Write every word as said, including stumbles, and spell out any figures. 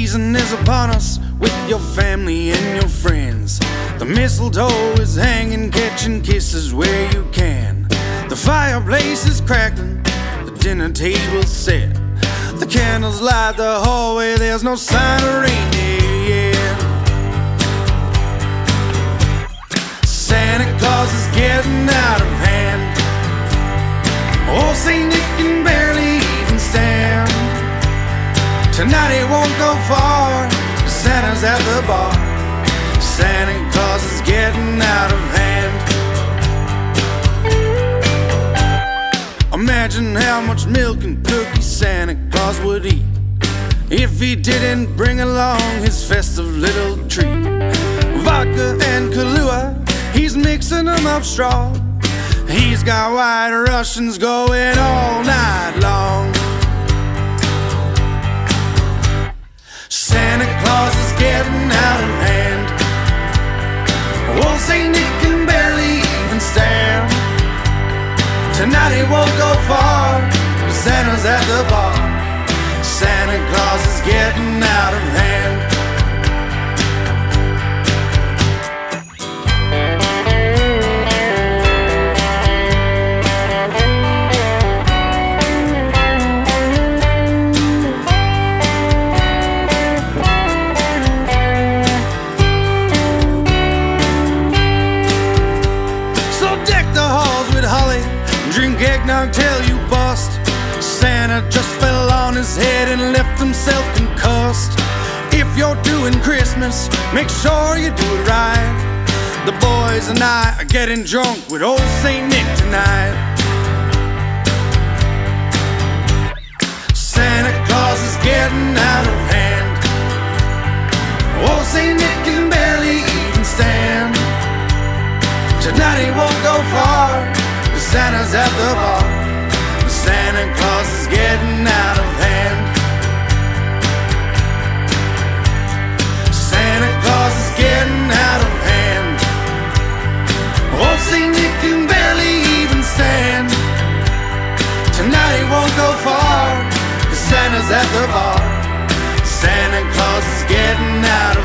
season is upon us with your family and your friends. The mistletoe is hanging, catching kisses where you can. The fireplace is crackling, the dinner table's set. The candles light the hallway, there's no sign of reindeer yet. Santa Claus is getting out of hand. Oh, Saint Nick can barely even stand. Tonight he won't go far, Santa's at the bar. Santa Claus is getting out of hand. Imagine how much milk and cookies Santa Claus would eat if he didn't bring along his festive little treat. Vodka and Kahlua, he's mixing them up strong. He's got white Russians going all night long. Santa Claus is getting out of hand. Oh, Saint Nick can barely even stand. Tonight he won't go far, cause Santa's at the bar. Santa Claus is getting out of hand. Drink eggnog till you bust. Santa just fell on his head and left himself concussed. If you're doing Christmas, make sure you do it right. The boys and I are getting drunk with old Saint Nick tonight. Santa Claus is getting out of hand. Old Saint Nick can barely even stand. Tonight he won't go far, Santa's at the bar. Santa Claus is getting out of hand. Santa Claus is getting out of hand. Oh, Saint Nick can barely even stand. Tonight he won't go far, cause Santa's at the bar. Santa Claus is getting out